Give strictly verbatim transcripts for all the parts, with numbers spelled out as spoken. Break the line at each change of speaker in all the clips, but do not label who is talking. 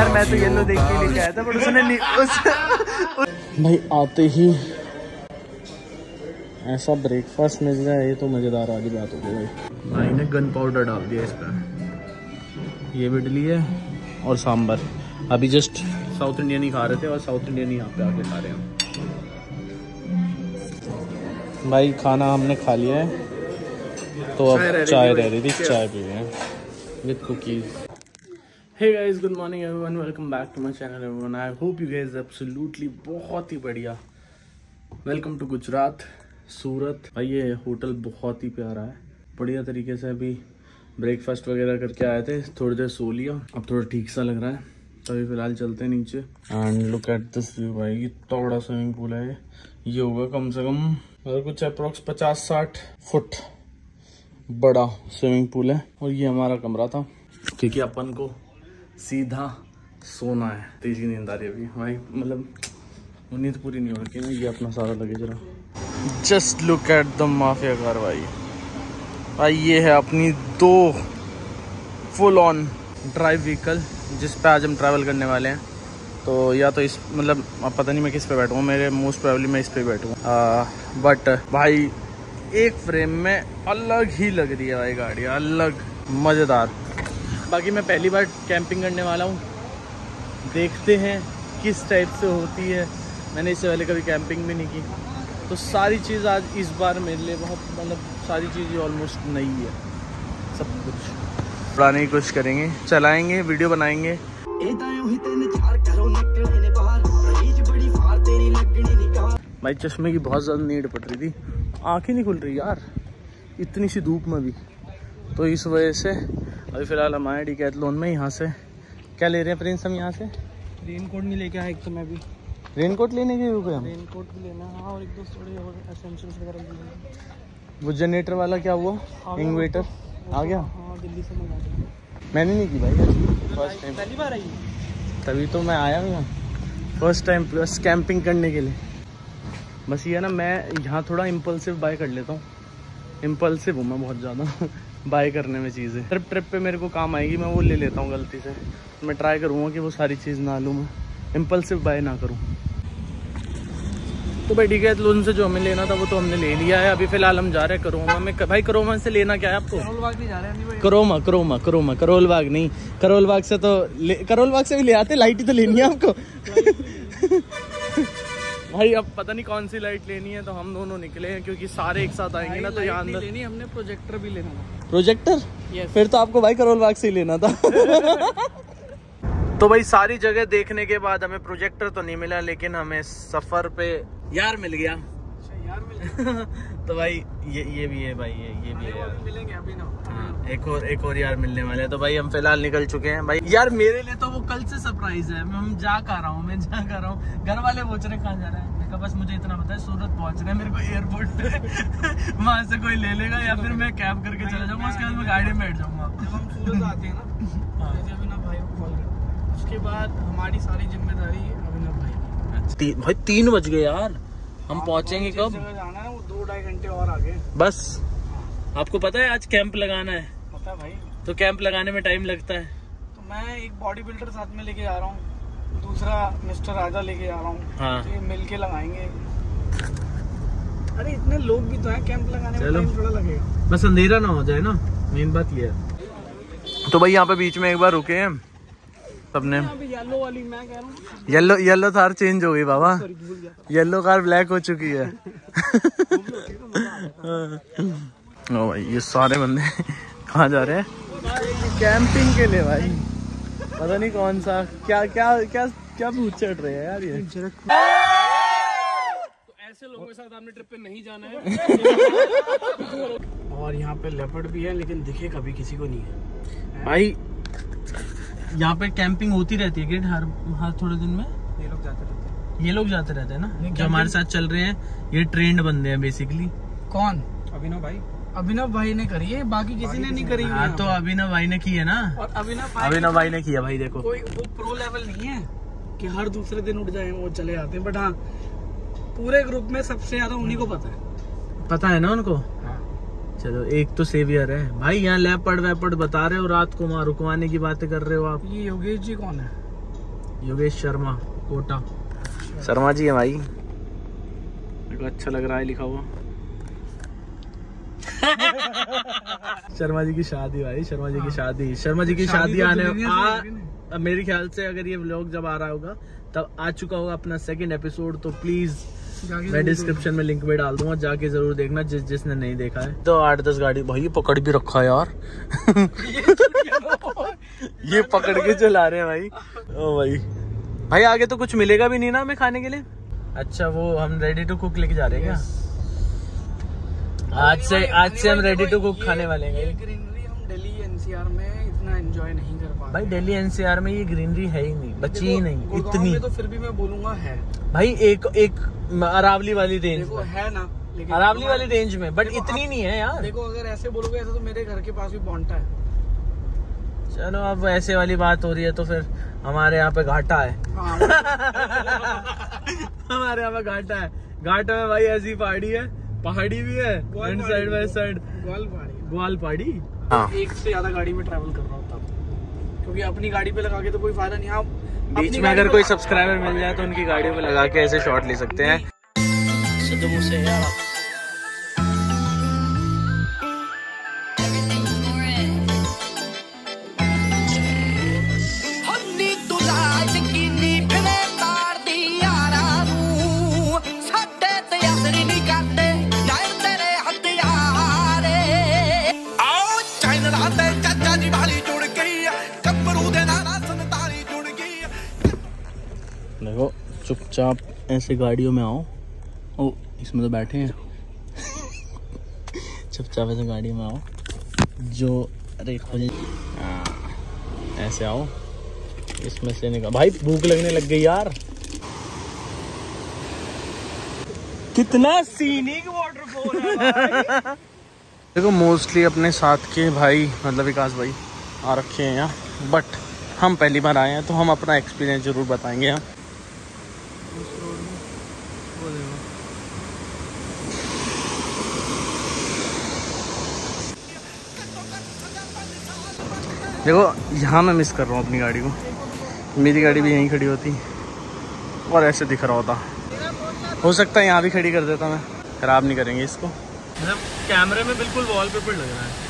यार मैं तो येलो देख के लेके आया था बट उसने नहीं उस, उस... भाई आते ही ऐसा ब्रेकफास्ट मिल जाए ये तो मज़ेदार वाली बात हो गई भाई। भाई ने गन पाउडर डाल दिया इस पर। ये इडली है और सांभर। अभी जस्ट साउथ इंडियन ही खा रहे थे और साउथ इंडियन ही यहाँ पे आके खा रहे हैं भाई। खाना हमने खा लिया है तो अब चाय रह रही थी, चाय पी रहे हैं with cookies. Hey guys, good morning everyone, welcome back to my channel everyone. I hope you guys absolutely बहुत ही बढ़िया। Welcome to Gujarat, Surat. भाई ये होटल बहुत ही प्यारा है, बढ़िया तरीके से अभी ब्रेकफास्ट वगैरह करके आए थे, थोड़ी देर सो लिया, अब थोड़ा ठीक सा लग रहा है। तो अभी फिलहाल चलते हैं नीचे and look at this view. भाई इतना बड़ा स्विमिंग पूल है, ये होगा कम से कम और कुछ अप्रोक्स पचास साठ फुट बड़ा स्विमिंग पूल है। और ये हमारा कमरा था क्योंकि अपन को सीधा सोना है, तेजी नींद आ रही है अभी भाई, मतलब नींद पूरी नहीं हो रही ना। ये अपना सारा लगेज रहा। Just look at the mafia car भाई। भाई ये है अपनी दो फुल ऑन ड्राइव व्हीकल जिस पे आज हम ट्रैवल करने वाले हैं। तो या तो इस मतलब अब पता नहीं मैं किस पे बैठूँगा, मेरे मोस्ट प्रोबेबली मैं इस पे बैठूँगा। बट भाई एक फ्रेम में अलग ही लग रही है भाई गाड़ी, अलग मज़ेदार। बाकी मैं पहली बार कैंपिंग करने वाला हूँ, देखते हैं किस टाइप से होती है। मैंने इससे पहले कभी कैंपिंग भी नहीं की, तो सारी चीज़ आज इस बार मेरे लिए बहुत मतलब सारी चीज़ें ऑलमोस्ट नई है। सब कुछ उड़ाने की कोशिश करेंगे, चलाएंगे, वीडियो बनाएंगे। भाई चश्मे की बहुत ज़्यादा नीड पड़ रही थी, आँखें नहीं खुल रही यार इतनी सी धूप में भी। तो इस वजह से अभी फ़िलहाल हम आए डीकैथलॉन में। यहाँ से क्या ले रहे हैं प्रिंस हम? यहाँ से
रेन कोट नहीं लेके आया एक तो मैं भी।
रेन कोट लेने के रुके हम?
रेन कोट भी लेना है हाँ, और एक दो थोड़े और एसेंशियल्स वगैरह भी लेना।
वो जनरेटर वाला क्या हुआ? इन्वर्टर आ गया?
हाँ दिल्ली से मंगा दिया।
मैंने नहीं की भाई, फर्स्ट टाइम,
पहली बार आई,
तभी तो मैं आया हूँ फर्स्ट टाइम बस कैंपिंग करने के लिए। बस ये ना मैं यहाँ थोड़ा इम्पल्सिव बाय कर लेता हूँ, इम्पल्सिव हूँ मैं बहुत ज़्यादा बाय करने में चीज़ें। ट्रिप ट्रिप पे मेरे को काम आएगी मैं वो ले लेता हूँ गलती से। मैं ट्राई करूँगा कि वो सारी चीज़ ना लूँ, मैं इम्पल्सिव बाय ना करूँ। तो भाई डीकैथलॉन से जो हमें लेना था वो तो हमने ले लिया है। अभी फिलहाल हम जा रहे हैं करोमा में। भाई करोमा से लेना क्या है आपको?
करोल बाग नहीं जा रहे हैं?
करोमा करोमा करोमा करोल बाग नहीं, करोल बाग से तो करोल बाग से भी ले आते, लाइट ही तो लेनी है आपको। भाई अब पता नहीं कौन सी लाइट लेनी है, तो हम दोनों निकले हैं क्योंकि सारे एक साथ आएंगे ना, तो यहाँ अंदर
लेनी हमने प्रोजेक्टर भी लेना था।
प्रोजेक्टर?
yes.
फिर तो आपको भाई करोल बाग से ही लेना था। तो भाई सारी जगह देखने के बाद हमें प्रोजेक्टर तो नहीं मिला, लेकिन हमें सफर पे यार मिल गया।
यार मिल गया।
तो भाई ये ये भी है भाई, ये ये भी है यार।
मिलेंगे अभी ना।
हाँ, एक और एक और यार मिलने वाले हैं। तो भाई हम फिलहाल निकल चुके हैं भाई। यार मेरे लिए तो वो कल से सरप्राइज है, मैं जा कर रहा हूँ, मैं जा कर रहा हूँ। घर वाले पूछ रहे कहाँ जा रहा है, मैं कहा बस मुझे इतना पता है सूरत पहुँच रहे हैं मेरे को एयरपोर्ट पे। वहाँ से कोई ले लेगा या फिर मैं कैब करके चला जाऊँगा, उसके बाद मैं गाड़ी में बैठ जाऊँगा।
जब हम सूरत आते हैं ना अभिनव भाई को कॉल करते, उसके बाद हमारी सारी जिम्मेदारी अभिनव भाई की।
भाई तीन बज गए यार, हम पहुंचेंगे कब?
जाना है वो दो ढाई घंटे और आगे
बस। आपको पता है आज कैंप लगाना है?
पता है भाई। तो
कैंप लगाने में टाइम लगता है।
तो मैं एक बॉडी बिल्डर साथ में लेके जा रहा हूँ, दूसरा मिस्टर राजा लेके जा रहा हूँ।
हाँ।
तो ये मिलके लगाएंगे। अरे इतने लोग भी तो हैं, कैंप लगाने में टाइम थोड़ा लगेगा,
बस अंधेरा ना हो जाए ना, मेन बात ये है। तो भाई यहाँ पे बीच में एक बार रुके हैं सबने।
येलो वाली मैं कह रहा हूँ,
येलो येलो थार चेंज हो गई बाबा, येलो कार ब्लैक हो चुकी है। ओ भाई ये सारे बंदे कहाँ जा रहे हैं? कैंपिंग के लिए भाई, पता नहीं कौन सा क्या क्या क्या क्या भूत चढ़ रहे हैं यार ये।
तो ऐसे लोगों के साथ आपने ट्रिप पे नहीं जाना है। और यहाँ पे लेपर्ड भी है, लेकिन दिखे कभी किसी को नहीं है
भाई। यहाँ पे कैंपिंग होती रहती है कि हर हर थोड़े दिन में
ये लोग जाते रहते हैं।
ये लोग जाते रहते हैं ना, जो हमारे साथ चल रहे हैं, ये ट्रेंड बंदे हैं बेसिकली।
कौन? अभिनव भाई। अभिनव भाई ने करी है, बाकी किसी ने नहीं करी।
हाँ तो अभिनव भाई ने की है ना,
और अभिनव भाई
अभिनव भाई ने किया भाई। देखो
कोई वो प्रो लेवल नहीं है कि हर दूसरे दिन उठ जाए वो चले आते हैं, बट हाँ पूरे ग्रुप में सबसे ज्यादा उन्हीं को पता है।
पता है ना उनको। चलो एक तो सेवियर है भाई। यहाँ लेपर्ड वेपर्ड बता रहे हो, रात को वहाँ रुकवाने की बातें कर रहे हो आप।
ये योगेश जी कौन है?
योगेश शर्मा कोटा। शर्मा जी है भाई, मेरे को अच्छा लग रहा है लिखा हुआ। शर्मा जी की शादी भाई, शर्मा जी की शादी, शर्मा जी की शादी आने आ, मेरे ख्याल से अगर ये व्लॉग जब आ रहा होगा तब आ चुका होगा अपना सेकंड एपिसोड। तो प्लीज मैं डिस्क्रिप्शन में लिंक में डाल दूंगा, जाके जरूर देखना जिस जिसने नहीं देखा है। तो आठ दस गाड़ी भाई ये पकड़ भी रखा है यार। ये पकड़ के चला रहे हैं भाई। ओ भाई भाई आगे तो कुछ मिलेगा भी नहीं ना हमें खाने के लिए। अच्छा वो हम रेडी टू कुक लेके जा रहे हैं क्या? आज से आज से हम रेडी टू कुक खाने वाले हैं।
ग्रीनरी हम दिल्ली एनसीआर में इतना एंजॉय नहीं कर पा
भाई। दिल्ली एनसीआर में ये ग्रीनरी है ही नहीं, बची ही नहीं इतनी।
में तो फिर भी मैं बोलूंगा है भाई।
एक एक अरावली वाली रेंज
देखो है ना, लेकिन
अरावली वाली रेंज में, बट इतनी नहीं है यार।
देखो अगर ऐसे बोलोगे ऐसे तो मेरे घर के पास भी बोंटा है।
चलो अब ऐसे वाली बात हो रही है तो फिर हमारे यहाँ पे घाटा है।
हाँ,
हमारे यहाँ पे घाटा है। घाटा में भाई ऐसी पहाड़ी है, पहाड़ी भी है एंड साइड बाय साइड
ग्वाल पहाड़ी।
ग्वाल पहाड़ी।
हाँ। एक से ज्यादा गाड़ी में ट्रैवल कर रहा हूँ तब, क्योंकि अपनी गाड़ी पे लगा के तो कोई फायदा नहीं। आप
बीच में अगर कोई सब्सक्राइबर मिल जाए तो उनकी गाड़ी पे लगा के ऐसे शॉट ले सकते हैं। देखो चुपचाप ऐसे गाड़ियों में आओ। ओ इसमें तो बैठे हैं। चुपचाप ऐसे गाड़ियों में आओ जो अरे खोजे ऐसे आओ, इसमें से निकाल। भाई भूख लगने लग गई यार। कितना सीनिक वाटरफॉल है भाई। देखो मोस्टली अपने साथ के भाई मतलब विकास भाई आ रखे हैं यहाँ, बट हम पहली बार आए हैं तो हम अपना एक्सपीरियंस जरूर बताएंगे यहाँ। देखो यहाँ मैं मिस कर रहा हूँ अपनी गाड़ी को, मेरी गाड़ी भी यहीं खड़ी होती और ऐसे दिख रहा होता। हो सकता है यहाँ भी खड़ी कर देता मैं, खराब नहीं करेंगे इसको। मतलब कैमरे में बिल्कुल वॉलपेपर लग रहा है।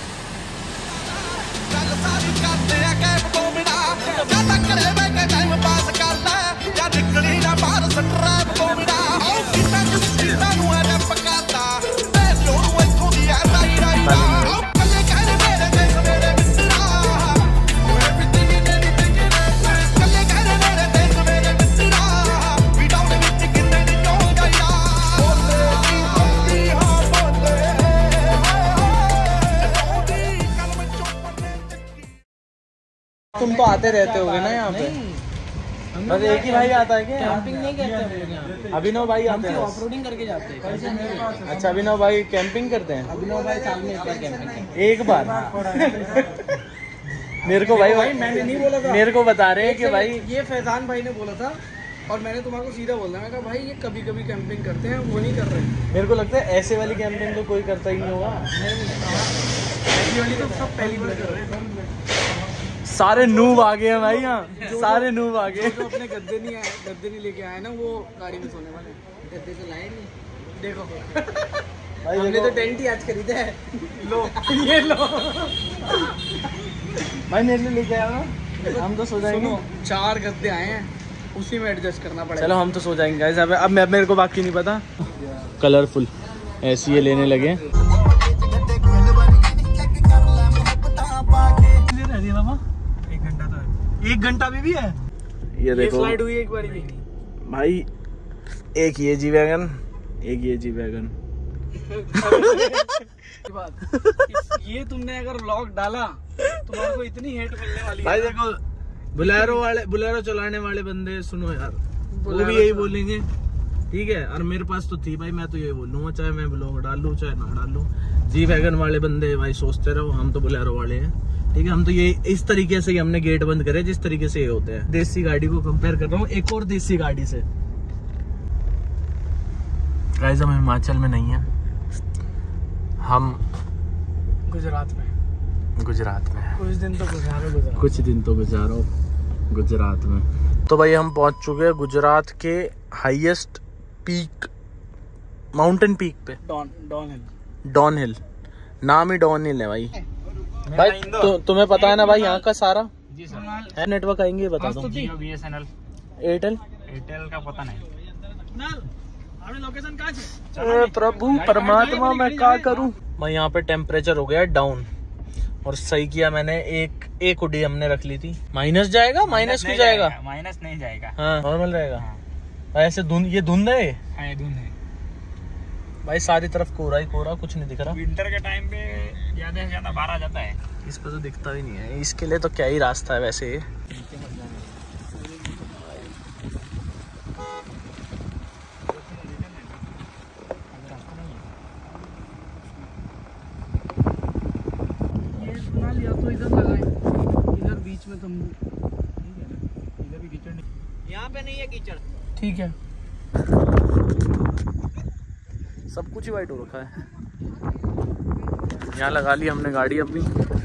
तुम तो आते रहते होगे ना यहाँ पे? बस एक ही भाई आता है क्या?
कैंपिंग नहीं करते हम लोग यहाँ।
अभिनव भाई आते हैं,
ऑफरोडिंग करके जाते हैं।
अच्छा अभिनव भाई कैंपिंग करते हैं?
अभिनव भाई साल में एक बार कैंपिंग करते हैं।
एक बार? मेरे को भाई भाई
मैंने नहीं बोला था,
मेरे को बता रहे हैं कि भाई
ये फैजान भाई ने बोला था और मैंने तुम्हारे को सीधा बोला। मैं कहा भाई ये कभी कभी कैंपिंग करते हैं, वो नहीं कर रहे।
मेरे को लगता है ऐसे वाली कैंपिंग तो कोई करता ही नहीं होगा।
ऐसी वाली तो सब पहली बार कर रहे हैं।
सारे नूब आ गए हैं भाई यहाँ, सारे नूब आ गए।
जो अपने गद्दे नहीं आए, गद्दे नहीं लेके आए ना, वो गाड़ी में सोने वाले हैं। गद्दे तो लाए नहीं। देखो भाई हमने तो टेंट ही आज खरीदा है। लो ये लो
भाई मेरे लिए लेके आया ना, हम तो सो जाएंगे।
चार गद्दे आए हैं, उसी में एडजस्ट करना पड़ेगा।
चलो हम तो सो जाएंगे गाइस। अब अब मैं मेरे को बाकी नहीं पता। कलरफुल ऐसी ये लेने लगे।
एक घंटा तो एक घंटा भी, भी है।
ये देखो
फ्लाइट हुई एक बार भी
भाई, एक ये जी वैगन, एक ये जी वैगन।
ये तुमने अगर व्लॉग डाला तुम्हारे को इतनी हेट मिलने वाली
भाई है। देखो बुलेरो वाले, बुलेरो चलाने वाले बंदे सुनो यार, वो भी यही बोलेंगे ठीक है। और मेरे पास तो थी भाई, मैं तो यही बोलूंगा चाहे मैं ब्लॉग डालूं चाहे ना डालूं। जी वैगन वाले बंदे भाई सोचते रहो, हम तो बुलेरो वाले हैं ठीक है। हम तो ये इस तरीके से ही हमने गेट बंद करे जिस तरीके से ये होते हैं। देसी गाड़ी को कंपेयर कर रहा हूँ एक और देसी गाड़ी से। गाइस हम हिमाचल में नहीं है, हम
गुजरात में
गुजरात में
कुछ दिन तो गुजारो गुजरात
कुछ दिन तो गुजारो गुजरात में। तो भाई हम पहुंच चुके हैं गुजरात के हाईएस्ट पीक, माउंटेन पीक पे।
डॉन डॉन हिल
डॉन हिल, नाम ही डॉन हिल है भाई। भाई तो तुम्हें पता है ना भाई यहाँ का सारा?
जी सर।
है नेटवर्क आएंगे बता दो।
बीएसएनएल,
एयरटेल,
एयरटेल का पता नहीं। लोकेशन कहाँ
है? प्रभु परमात्मा मैं क्या करूं। मैं यहाँ पे टेम्परेचर हो गया डाउन, और सही किया मैंने, एक एक हुडी हमने रख ली थी। माइनस जाएगा? माइनस क्यों जाएगा?
माइनस नहीं जाएगा,
हाँ नॉर्मल रहेगा। ऐसे धुंध, ये धुंध है,
हाँ ये धुंध है
भाई सारी तरफ कोहरा ही कोहरा, कुछ नहीं दिख रहा।
विंटर के टाइम पे ज्यादा से ज्यादा बाहर आ जाता है,
इस पे तो दिखता भी नहीं है। इसके लिए तो क्या ही रास्ता है वैसे। तो इधर लगाए, इधर बीच में तंबू,
इधर भी कीचड़ नहीं, यहाँ पे नहीं है कीचड़।
ठीक है, सब कुछ ही वाइट हो रखा है। यहाँ लगा ली हमने गाड़ी अपनी,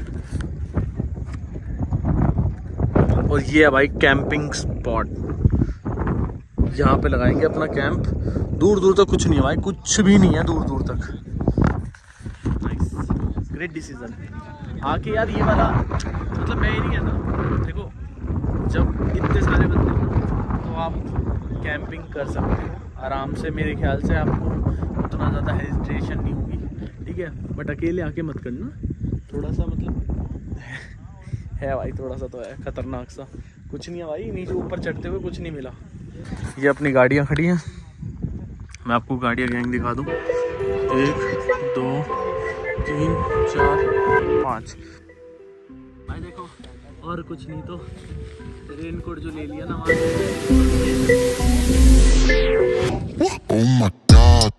और ये है भाई कैंपिंग स्पॉट। यहाँ पे लगाएंगे अपना कैंप। दूर दूर तक कुछ नहीं है भाई, कुछ भी नहीं है दूर दूर तक। Nice, great decision. आके यार ये वाला, मतलब मैं ही नहीं कहता, देखो जब इतने सारे बंदे हो तो आप कैंपिंग कर सकते हो आराम से। मेरे ख्याल से आपको उतना ज़्यादा हेजिटेशन नहीं होगी, ठीक है। बट अकेले आके मत करना, थोड़ा सा मतलब है भाई, थोड़ा सा तो है खतरनाक सा। कुछ नहीं है भाई, नीचे ऊपर चढ़ते हुए कुछ नहीं मिला। ये अपनी गाड़ियाँ खड़ी हैं, मैं आपको गाड़ियाँ गैंग दिखा दूँ। एक दो तीन चार पाँच भाई देखो, और कुछ नहीं तो रेनकोट जो ले लिया ना वहाँ। Oh my God,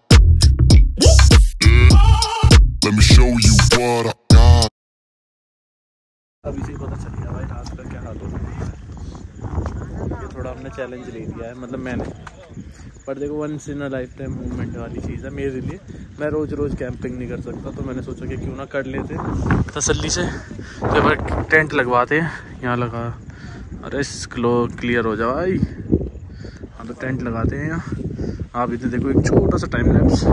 let me show you what I got। अभी से पता चल गया भाई रात का क्या हाल होगा। ये थोड़ा हमने चैलेंज ले लिया है, मतलब मैंने, पर देखो once in a lifetime movement वाली चीज़ है मेरे लिए। मैं रोज़ रोज़ कैंपिंग नहीं कर सकता, तो मैंने सोचा कि क्यों ना कर लेते तसल्ली से। तो एक टेंट लगवाते हैं, यहाँ लगा, अरे क्लो क्लियर हो जाओ भाई। हाँ तो टेंट लगाते हैं यहाँ। आप इधर देखो एक छोटा सा टाइम लैप्स।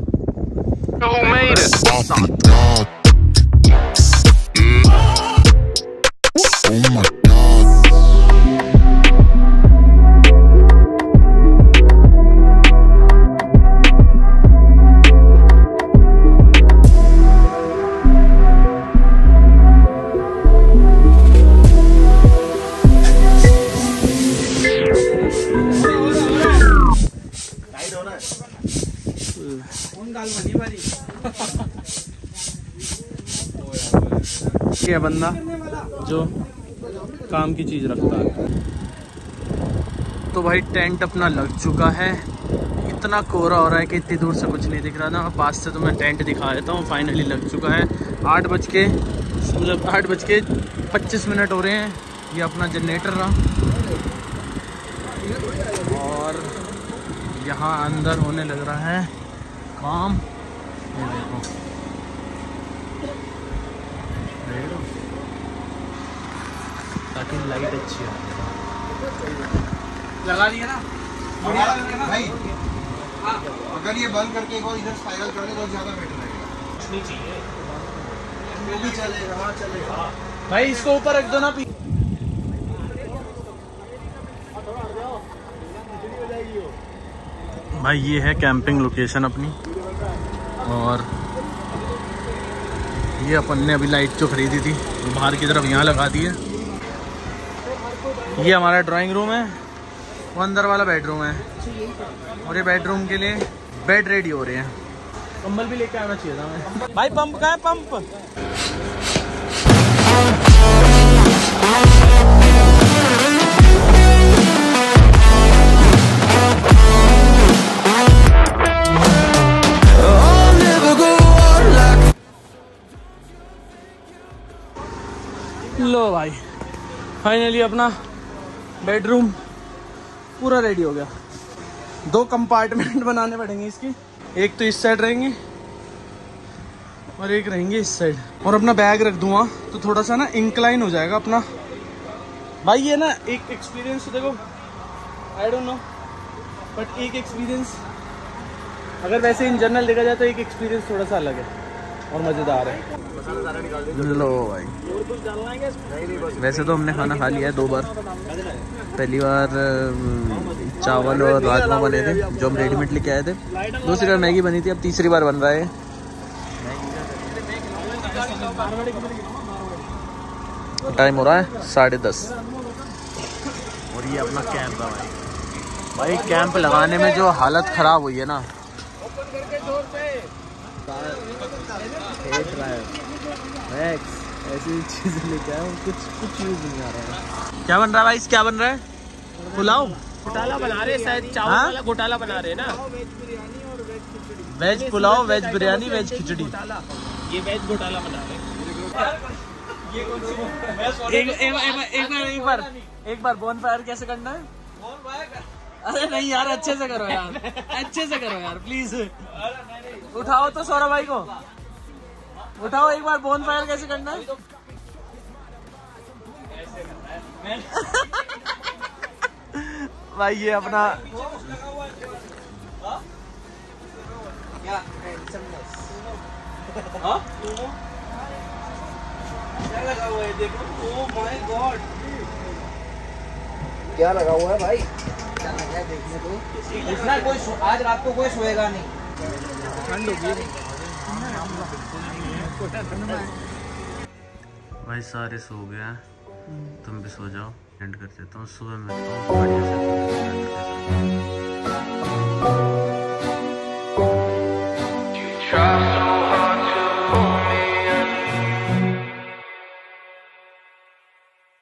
ये बंदा जो काम की चीज़ रखता है। तो भाई टेंट अपना लग चुका है। इतना कोहरा हो रहा है कि इतनी दूर से कुछ नहीं दिख रहा था। पास से तो मैं टेंट दिखा देता हूँ। फाइनली लग चुका है। आठ बज के मतलब आठ बज के पच्चीस मिनट हो रहे हैं। ये अपना जनरेटर रहा, और यहाँ अंदर होने लग रहा है काम। ये देखो, ताकि लाइट अच्छी हो।
लगा दिया ना
भाई, अगर ये बंद करके को इधर स्पाइरल कर दे तो ज्यादा बेटर रहेगा।
नहीं चाहिए,
वो भी चलेगा। हाँ चलेगा
भाई, इसको ऊपर रख दो ना। भाई ये है कैंपिंग लोकेशन अपनी, और ये अपन ने अभी लाइट जो खरीदी थी वो बाहर की तरफ यहाँ लगा दी है। ये हमारा ड्राइंग रूम है, वो अंदर वाला बेडरूम है, और ये बेडरूम के लिए बेड रेडी हो रहे हैं। कंबल भी लेके आना चाहिए था मैं। भाई पंप कहाँ है? पंप लो भाई, फाइनली अपना बेडरूम पूरा रेडी हो गया। दो कंपार्टमेंट बनाने पड़ेंगे इसकी, एक तो इस साइड रहेंगे और एक रहेंगे इस साइड। और अपना बैग रख दूंगा तो थोड़ा सा ना इंक्लाइन हो जाएगा अपना। भाई ये ना एक एक्सपीरियंस देखो, आई डोंट नो, बट एक एक्सपीरियंस, अगर वैसे इन जनरल देखा जाए तो एक एक्सपीरियंस थोड़ा सा अलग है और मज़ेदार है। लो भाई, वैसे तो हमने खाना खा लिया है दो बार। पहली बार चावल और राजमा बने थे जो हम रेडीमेड लेके आए थे, दूसरी बार मैगी बनी थी, अब तीसरी बार बन रहा है। टाइम हो रहा है साढ़े दस और ये अपना कैंप है भाई। भाई कैंप लगाने में जो हालत ख़राब हुई है ना, ऐसी चीज़ें लेके आया हूँ, कुछ कुछ यूज़ नहीं आ रहा है। क्या बन रहा है भाई? क्या बन रहा है? पुलाव
घोटाला बना रहे शायद, चावल
हाँ?
वाला घोटाला बना रहे ना।
Veg pulao, veg biryani, veg khichdi.
ये वेज घोटाला बना रहे।
एक, एक, एक, एक बार एक बार एक बार बोन फायर कैसे करना है? अरे नहीं यार, अच्छे से करो यार, अच्छे से करो यार प्लीज। उठाओ तो सौरभ भाई को, उठाओ एक बार। बोन फायर कैसे करना है? भाई ये अपना
क्या लगा हुआ है देखो। ओह माय गॉड,
क्या लगा हुआ है भाई?
क्या लगा है देखने को। इतना कोई आज रात को कोई सोएगा नहीं, ठंड होगी।
भाई सारे सो गया, तुम भी सो जाओ। एंड कर देता हूँ, सुबह मिलता हूँ बढ़िया से।